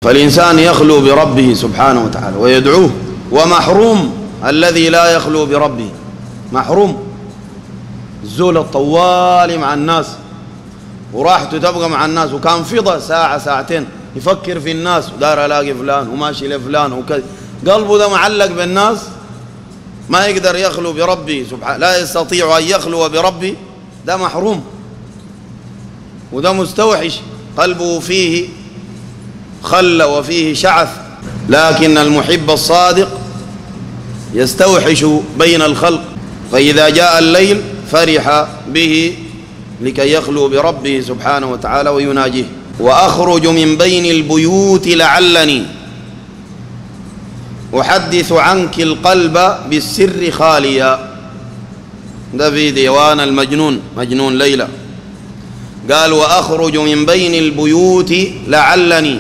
فالإنسان يخلو بربه سبحانه وتعالى ويدعوه، ومحروم الذي لا يخلو بربه، محروم. الزول الطوالي مع الناس وراحته تبقى مع الناس، وكان فضى ساعة ساعتين يفكر في الناس، ودار ألاقي فلان وماشي لفلان وكذا، قلبه ده معلق بالناس، ما يقدر يخلو بربه سبحانه، لا يستطيع أن يخلو بربه، ده محروم وده مستوحش، قلبه فيه خل وفيه شعث. لكن المحب الصادق يستوحش بين الخلق، فإذا جاء الليل فرح به لكي يخلو بربه سبحانه وتعالى ويناجيه. وأخرج من بين البيوت لعلني أحدث عنك القلب بالسر خاليا. ده في ديوان المجنون، مجنون ليلى، قال وأخرج من بين البيوت لعلني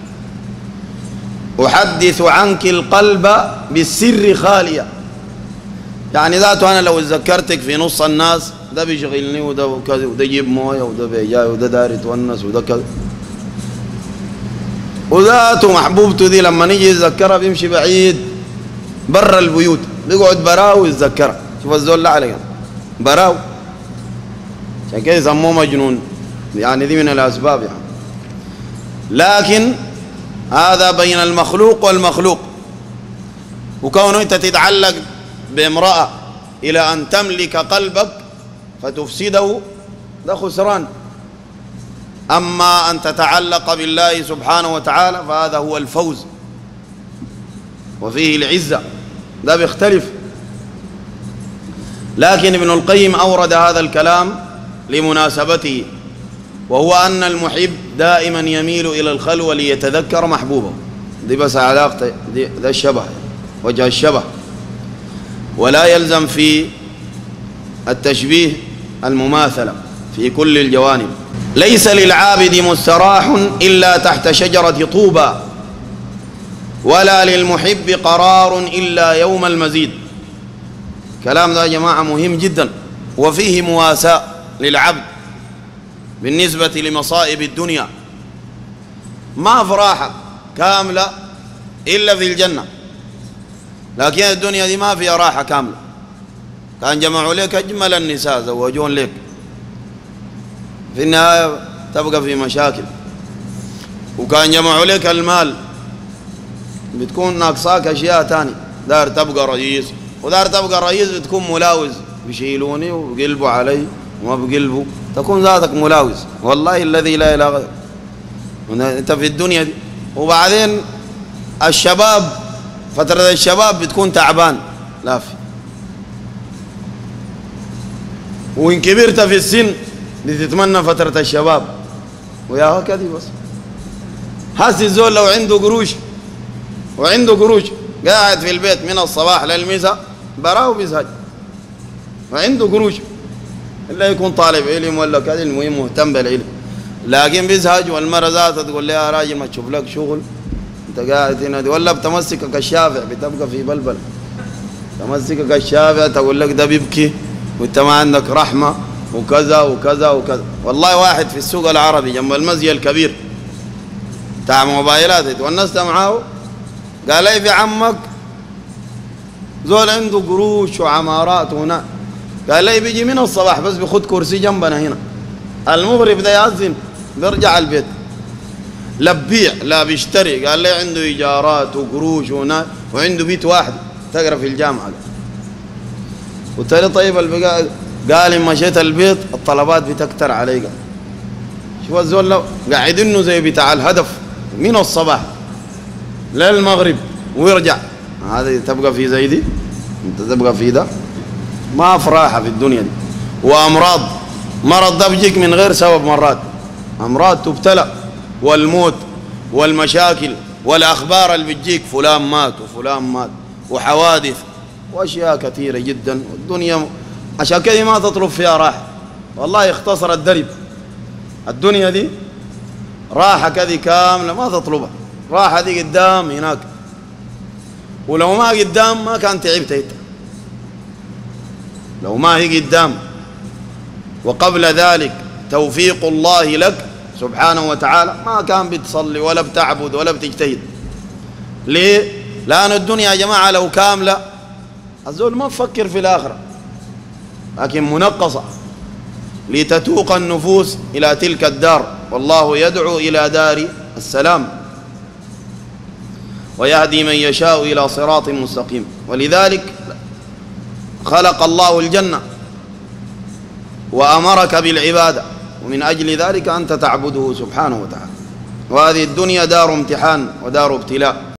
أحدث عنك القلب بالسر خاليا. يعني ذاته أنا لو اتذكرتك في نص الناس، ده بيشغلني وده وكذا، وده يجيب مويه وده بيجاي وده داري يتونس وده كذا، وذاته محبوبته دي لما نيجي يتذكرها بيمشي بعيد برا البيوت، بيقعد براو يتذكرها. شوف الزول ده عليك براو، عشان كده يسموه مجنون، يعني دي من الأسباب يعني. لكن هذا بين المخلوق والمخلوق، وكونه أنت تتعلق بامرأة إلى أن تملك قلبك فتفسده، ده خسران. أما أن تتعلق بالله سبحانه وتعالى فهذا هو الفوز وفيه العزة، ده بيختلف. لكن ابن القيم أورد هذا الكلام لمناسبته، وهو أن المحب دائما يميل إلى الخلوة ليتذكر محبوبه، دي بس علاقته، ده الشبه، وجه الشبه، ولا يلزم في التشبيه المماثلة في كل الجوانب. ليس للعابد مستراح إلا تحت شجرة طوبى، ولا للمحب قرار إلا يوم المزيد. كلام ده يا جماعة مهم جدا، وفيه مواساة للعبد بالنسبة لمصائب الدنيا. ما في راحة كاملة إلا في الجنة، لكن الدنيا دي ما فيها راحة كاملة. كان جمعوا لك أجمل النساء زوجون لك، في النهاية تبقى في مشاكل. وكان جمعوا لك المال، بتكون ناقصاك أشياء تاني، دار تبقى رئيس، ودار تبقى رئيس بتكون ملاوز، بيشيلوني وبقلبوا علي وما بقلبوا، تكون ذاتك ملاوز، والله الذي لا إله غيره. أنت في الدنيا دي. وبعدين الشباب، فترة الشباب بتكون تعبان لافي، وإن كبرت في السن بتتمنى فترة الشباب، ويا هكذا بس. حاسس الزول لو عنده قروش، وعنده قروش قاعد في البيت من الصباح للمساء براه بيزهج، وعنده قروش، إلا يكون طالب علم ولا كذا، المهم مهتم بالعلم، لكن بيزهج. والمرة ذاتها تقول لي يا راجل ما تشوف لك شغل، انت قاعد هنا دي، ولا بتمسكك الشافع بتبقى في بلبل، تمسكك الشافع تقول لك ده بيبكي وانت ما عندك رحمة وكذا وكذا وكذا. والله واحد في السوق العربي جنب المسجد الكبير بتاع موبايلات اتونست معاه، قال لي في عمك زول عنده قروش وعمارات هنا، قال لي بيجي من الصباح بس بيخد كرسي جنبنا هنا، المغرب ده يأذن بيرجع البيت، لا ببيع لا بيشتري، قال لي عنده إيجارات وقروش هنا، وعنده بيت واحد تقرأ في الجامعة. قلت له طيب البقاء، قال إن مشيت البيت الطلبات بتكتر علي. قال شوف الزول لو قاعد إنه زي بتاع الهدف من الصباح للمغرب ويرجع، هذا تبقى في زي دي؟ انت تبقى في ده؟ ما في راحة في الدنيا دي. وأمراض، مرض ده بيجيك من غير سبب، مرات أمراض تبتلى، والموت والمشاكل والأخبار اللي بتجيك، فلان مات وفلان مات، وحوادث وأشياء كثيرة جدا. والدنيا عشان كده ما تطلب فيها راحة، والله اختصر الدرب. الدنيا دي راحة كذي كاملة ما تطلبها، راحة دي قدام هناك، ولو ما قدام ما كان تعبت انت، لو ما هي قدام. وقبل ذلك توفيق الله لك سبحانه وتعالى ما كان بتصلي ولا بتعبد ولا بتجتهد. ليه؟ لأن الدنيا يا جماعة لو كاملة الزول ما بفكر في الآخرة، لكن منقصة لتتوق النفوس إلى تلك الدار، والله يدعو إلى دار السلام ويهدي من يشاء إلى صراط مستقيم. ولذلك خلق الله الجنة وأمرك بالعبادة، ومن أجل ذلك أنت تعبده سبحانه وتعالى. وهذه الدنيا دار امتحان ودار ابتلاء.